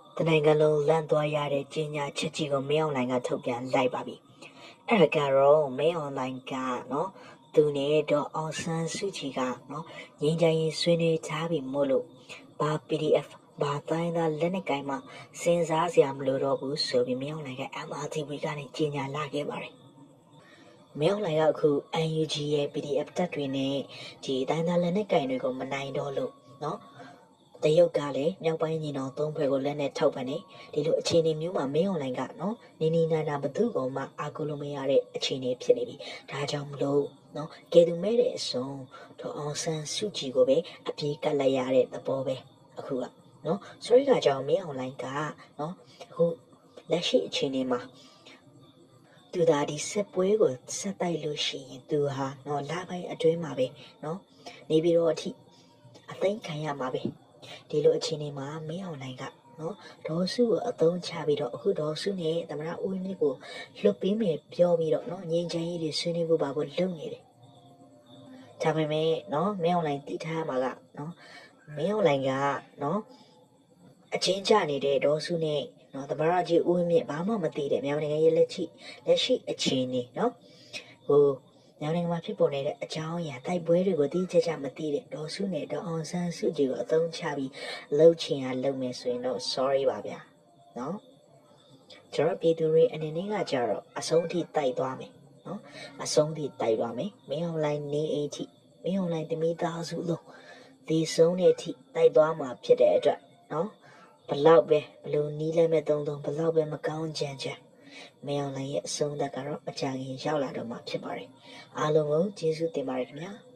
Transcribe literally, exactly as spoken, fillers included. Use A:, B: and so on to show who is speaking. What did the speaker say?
A: တနိုင်ငံလုံးလန့်သွားရတဲ့ကြီးညာချက်ကြီးကိုမင်းအွန်လိုင်းကထုတ်ပြန်လိုက်ပါပြီအဲ့ဒါကတော့မင်းအွန်လိုင်းကနော်သူနဲ့တော့အောင်ဆန်းစုကြည်ကနော်ငင်းကြရင်ဆွေးနွေးချပြီမို့လို့ဘာ ပီဒီအက်ဖ် ဘာတိုင်းသားလက်နဲ့ကိုင်မှစဉ်းစားစရာမလိုတော့ဘူးဆိုပြီးမင်းအွန်လိုင်းက အမ် အာร์ တီ ဗီ ကနေကြီးညာလာခဲ့ပါတယ်မင်းအွန်လိုင်းကအခု အန် ယူ ဂျီ ရဲ့ ပီဒီအက်ဖ် တက်တွေနဲ့ဒီတိုင်းသားလက်နဲ့ကိုင်တွေကိုမနိုင်တော့လို့နော်တရုတ်ကလည်းမြောက်ပိုင်းညီနောင်သုံးဖွဲ့ကိုလက်နဲ့ထောက်ပံ့နေဒီလိုအခြေအနေမျိုးမှာမင်းအွန်လိုင်းကနော်နီနီနာနာဘသူ့ကောင်မှအာကုလို့မရတဲ့အခြေအနေဖြစ်နေပြီဒါကြောင့်မလို့နော်ကဲသူမဲတဲ့အစုံတော့အောင်ဆန်းစုကြည်ကိုပဲအပြေးကတ်လိုက်ရတဲ့သဘောပဲအခုကနော်ဆိုရကကြောင့်မင်းအွန်လိုင်းကနော်အခုလက်ရှိအခြေအနေမှာသူဒါဒီစစ်ပွဲကိုဆက်တိုက်လို့ရှိရင်သူဟာနော်လာပိုင်းအတွင်းမှာပဲနော်နေပြီးတော့အထိအသိခံရမှာပဲဒီလိုအခြေအနေမှာမင်းအွန်လိုင်းကနော်ဒေါ်စုကိုအသုံးချပြီးတော့အခုဒေါ်စုနဲ့သမရဦးမြင့်ကိုလွတ်ပေးမယ်ပြောပြီးတော့နော်ငြိမ်းချမ်းရေးတွေဆွေးနွေးဖို့ပါဖို့လုပ်နေတယ်ဒါပေမဲ့နော်မင်းအွန်လိုင်းတည်ထားမှာကနော်မင်းအွန်လိုင်းကနော်အချင်းချနေတဲ့ဒေါ်စုနဲ့နော်သမရကြီးဦးမြင့်ဘာမှမသိတဲ့မြန်မာနိုင်ငံရဲ့လက်ရှိလက်ရှိအခြေအနေနော်ဟိုမြန်မာနိုင်ငံမှာဖြစ်ပေါ်နေတဲ့အကြောင်းအရာတိုက်ပွဲတွေကိုတိကျကျမသိတဲ့ဒေါ်စုနဲ့ဒေါ်အောင်ဆန်းစုကြည်ကိုအသုံးချပြီးလှုပ်ချင်ရလှုပ်မယ်ဆိုရင်တော့ sorry ပါဗျာနော်ကျွန်တော်ပြည်သူတွေအနေနဲ့ကကြတော့အဆုံးထိတိုက်သွားမယ်နော်အဆုံးထိတိုက်သွားမယ်မင်းအွန်လိုင်းနေအိမ်ထိမင်းအွန်လိုင်းတမိသားစုလုံးဒီဆုံးတဲ့အထိတိုက်သွားမှာဖြစ်တဲ့အတွက်နော်ဘလောက်ပဲဘလို့နီးလဲမဲ့တုံးတုံးဘလောက်ပဲမကောင်းကြမ်းကြမ်းမင်းအွန်လိုင်းရဲ့အဆုံးသက်ကတော့အကြခင်ရောက်လာတော့မှဖြစ်ပါတယ်အားလုံးကိုကျေးဇူးတင်ပါတယ်ခင်ဗျာ